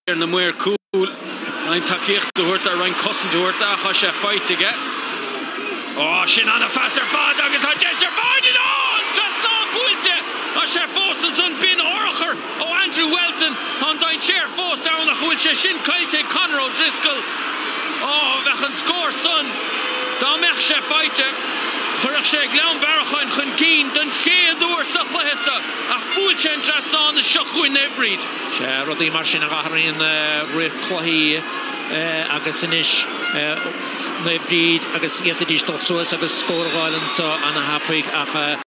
na muir cool Ryan takeíocht do huirta Ryan cossan do huirta a sé fight aige sin anna faster fad agus a deisir fáidin just ná búilte a sé fósan son bin orachar Andrew Welton an dain sér fós ar nach bhfuil sé sin cailte Conor O'Driscoll bheitchan scór son dá meach sé fighte chuireach sé gleann barachain chun cín den chéadúir sa chluthesa ach fúilte an trasán na seochuin nebríd sé rudaí mar sin a gahraíon roiir chluthí agus inis nebríd agus iad a dís dul suas agus scór gáilen so anna hapaig ach